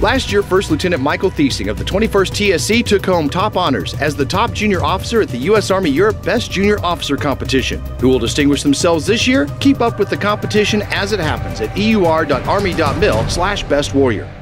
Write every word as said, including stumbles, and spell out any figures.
Last year, First Lieutenant Michael Thiesing of the twenty-first T S C took home top honors as the top junior officer at the U S Army Europe Best Junior Officer Competition. Who will distinguish themselves this year? Keep up with the competition as it happens at E U R dot army dot mil slash best warrior.